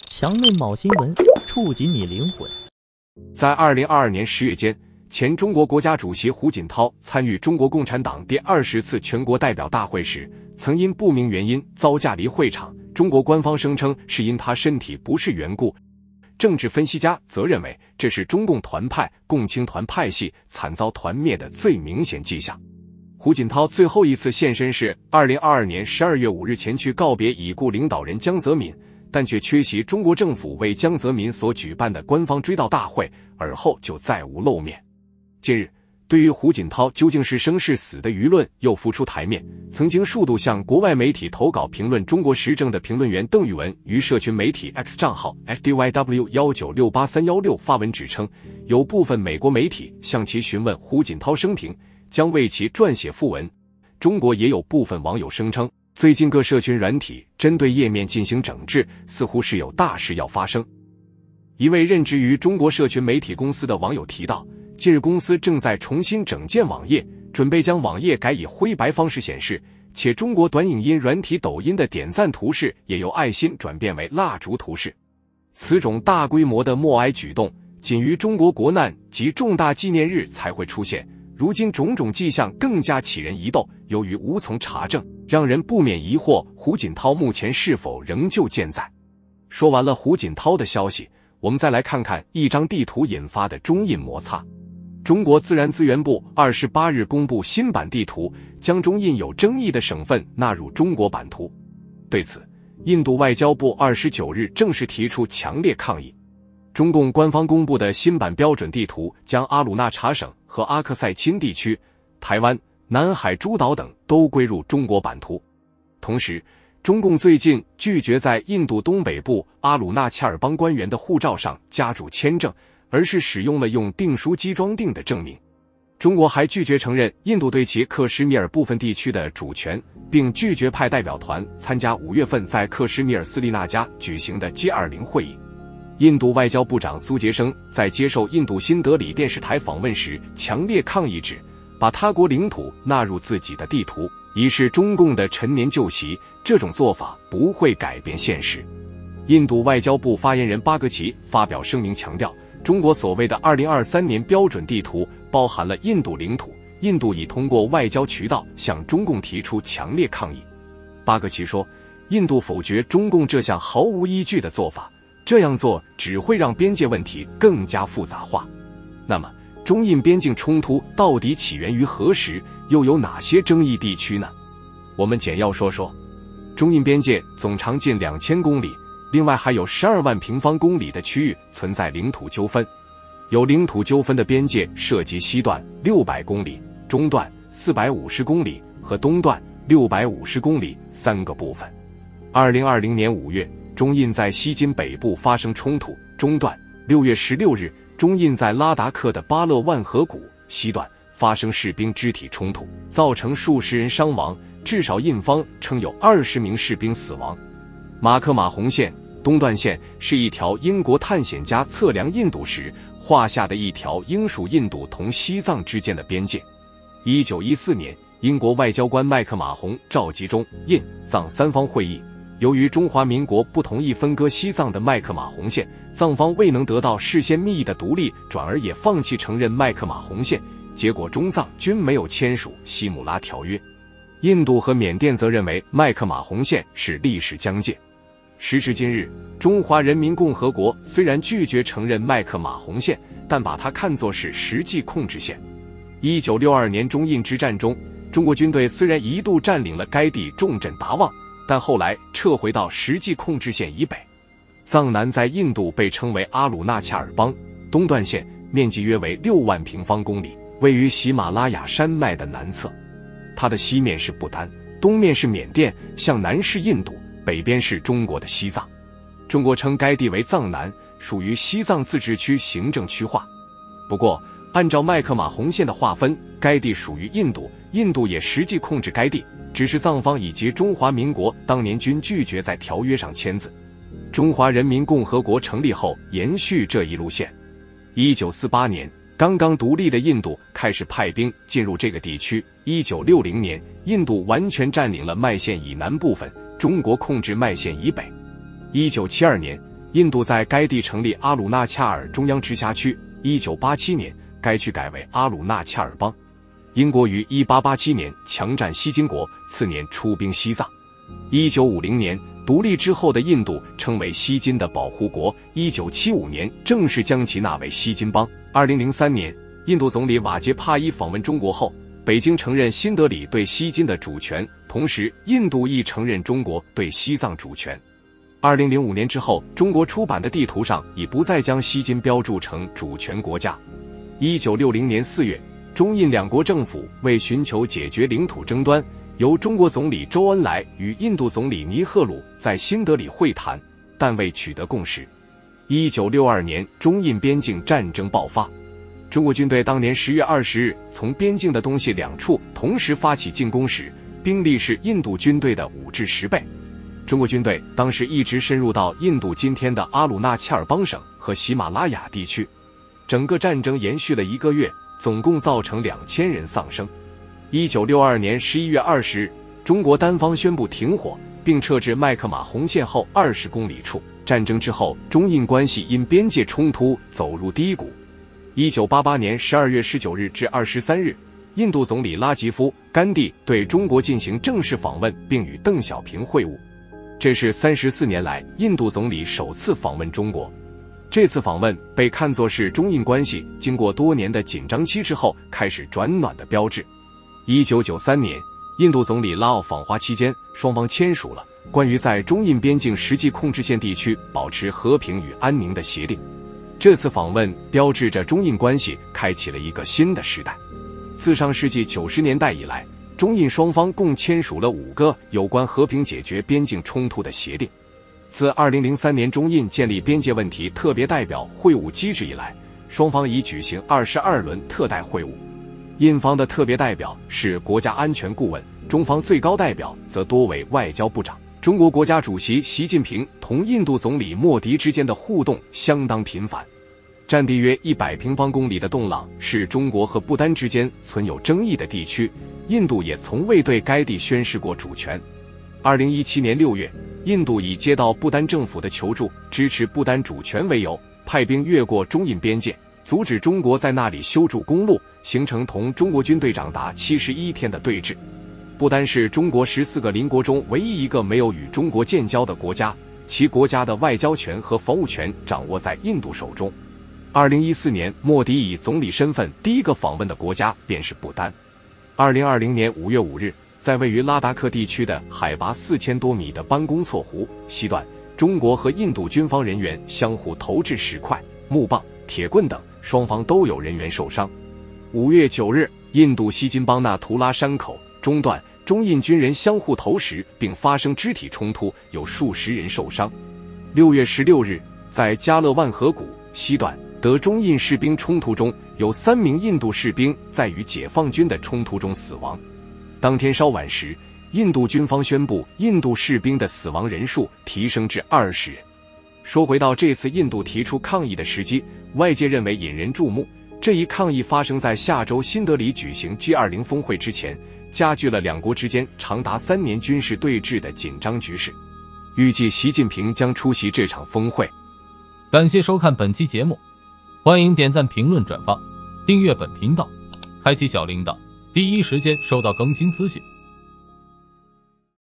强论某新闻，触及你灵魂。 在2022年10月间，前中国国家主席胡锦涛参与中国共产党第20次全国代表大会时，曾因不明原因遭驾离会场。中国官方声称是因他身体不适缘故，政治分析家则认为这是中共团派共青团派系惨遭团灭的最明显迹象。胡锦涛最后一次现身是2022年12月5日前去告别已故领导人江泽民，但却缺席中国政府为江泽民所举办的官方追悼大会，而后就再无露面。近日，对于胡锦涛究竟是生是死的舆论又浮出台面，曾经数度向国外媒体投稿评论中国时政的评论员邓宇文于社群媒体 X 账号 FDYW1968316发文指称，有部分美国媒体向其询问胡锦涛生平，将为其撰写副文。中国也有部分网友声称，最近各社群软体针对页面进行整治，似乎是有大事要发生。一位任职于中国社群媒体公司的网友提到，近日公司正在重新整建网页，准备将网页改以灰白方式显示，且中国短影音软体抖音的点赞图示也由爱心转变为蜡烛图示。此种大规模的默哀举动，仅于中国国难及重大纪念日才会出现，如今种种迹象更加起人疑窦，由于无从查证，让人不免疑惑胡锦涛目前是否仍旧健在。说完了胡锦涛的消息，我们再来看看一张地图引发的中印摩擦。中国自然资源部28日公布新版地图，将中印有争议的省份纳入中国版图。对此，印度外交部29日正式提出强烈抗议。中共官方公布的新版标准地图将阿鲁纳查省和阿克塞钦地区、台湾、南海诸岛等都归入中国版图。同时，中共最近拒绝在印度东北部阿鲁纳恰尔邦官员的护照上加注签证，而是使用了用订书机装订的证明。中国还拒绝承认印度对其克什米尔部分地区的主权，并拒绝派代表团参加5月份在克什米尔斯利纳加举行的 G20 会议。印度外交部长苏杰生在接受印度新德里电视台访问时强烈抗议指，把他国领土纳入自己的地图，已是中共的陈年旧习，这种做法不会改变现实。印度外交部发言人巴格奇发表声明强调，中国所谓的2023年标准地图包含了印度领土，印度已通过外交渠道向中共提出强烈抗议。巴格奇说，印度否决中共这项毫无依据的做法，这样做只会让边界问题更加复杂化。那么，中印边境冲突到底起源于何时，又有哪些争议地区呢？我们简要说说。中印边界总长近2000公里，另外还有12万平方公里的区域存在领土纠纷。有领土纠纷的边界涉及西段600公里、中段450公里和东段650公里3个部分。2020年5月，中印在西金北部发生冲突，中段6月16日，中印在拉达克的巴勒万河谷西段发生士兵肢体冲突，造成数十人伤亡，至少印方称有20名士兵死亡。马克马洪线东段线是一条英国探险家测量印度时画下的一条英属印度同西藏之间的边界。1914年，英国外交官麦克马洪召集中印藏三方会议，由于中华民国不同意分割西藏的麦克马洪线，藏方未能得到事先密议的独立，转而也放弃承认麦克马洪线，结果中藏均没有签署西姆拉条约。印度和缅甸则认为麦克马洪线是历史疆界。时至今日，中华人民共和国虽然拒绝承认麦克马洪线，但把它看作是实际控制线。1962年中印之战中，中国军队虽然一度占领了该地重镇达旺，但后来撤回到实际控制线以北。藏南在印度被称为阿鲁纳恰尔邦，东段线面积约为6万平方公里，位于喜马拉雅山脉的南侧。它的西面是不丹，东面是缅甸，向南是印度，北边是中国的西藏。中国称该地为藏南，属于西藏自治区行政区划。不过，按照麦克马洪线的划分，该地属于印度，印度也实际控制该地，只是藏方以及中华民国当年均拒绝在条约上签字。中华人民共和国成立后延续这一路线。1948年，刚刚独立的印度开始派兵进入这个地区。1960年，印度完全占领了麦线以南部分，中国控制麦线以北。1972年， 印度在该地成立阿鲁纳恰尔中央直辖区。1987年，该区改为阿鲁纳恰尔邦。英国于1887年强占西金国，次年出兵西藏。1950年，独立之后的印度称为西金的保护国。1975年正式将其纳为西金邦。2003年，印度总理瓦杰帕伊访问中国后，北京承认新德里对西金的主权，同时印度亦承认中国对西藏主权。2005年之后，中国出版的地图上已不再将西金标注成主权国家。1960年4月，中印两国政府为寻求解决领土争端，由中国总理周恩来与印度总理尼赫鲁在新德里会谈，但未取得共识。1962年，中印边境战争爆发，中国军队当年10月20日从边境的东西两处同时发起进攻时，兵力是印度军队的5至10倍。中国军队当时一直深入到印度今天的阿鲁纳恰尔邦省和喜马拉雅地区，整个战争延续了1个月，总共造成2000人丧生。1962年11月20日，中国单方宣布停火，并撤至麦克马洪线后20公里处。战争之后，中印关系因边界冲突走入低谷。1988年12月19日至23日，印度总理拉吉夫·甘地对中国进行正式访问，并与邓小平会晤。这是34年来印度总理首次访问中国。这次访问被看作是中印关系经过多年的紧张期之后开始转暖的标志。1993年，印度总理拉奥访华期间，双方签署了关于在中印边境实际控制线地区保持和平与安宁的协定。这次访问标志着中印关系开启了一个新的时代。自上世纪90年代以来，中印双方共签署了5个有关和平解决边境冲突的协定。自2003年中印建立边界问题特别代表会晤机制以来，双方已举行22轮特代会晤。印方的特别代表是国家安全顾问，中方最高代表则多为外交部长。中国国家主席习近平同印度总理莫迪之间的互动相当频繁。占地约100平方公里的洞朗是中国和不丹之间存有争议的地区，印度也从未对该地宣示过主权。2017年6月，印度以接到不丹政府的求助，支持不丹主权为由，派兵越过中印边界，阻止中国在那里修筑公路，形成同中国军队长达71天的对峙。不丹是中国14个邻国中唯一一个没有与中国建交的国家，其国家的外交权和防务权掌握在印度手中。2014年，莫迪以总理身份第一个访问的国家便是不丹。2020年5月5日，在位于拉达克地区的海拔4000多米的班公错湖西段，中国和印度军方人员相互投掷石块、木棒、铁棍等，双方都有人员受伤。5月9日，印度西金邦纳图拉山口中段，中印军人相互投石并发生肢体冲突，有数十人受伤。6月16日，在加勒万河谷西段，德中印士兵冲突中，有3名印度士兵在与解放军的冲突中死亡。当天稍晚时，印度军方宣布印度士兵的死亡人数提升至20人。说回到这次印度提出抗议的时机，外界认为引人注目。这一抗议发生在下周新德里举行 G20 峰会之前，加剧了两国之间长达3年军事对峙的紧张局势。预计习近平将出席这场峰会。 感谢收看本期节目，欢迎点赞、评论、转发，订阅本频道，开启小铃铛，第一时间收到更新资讯。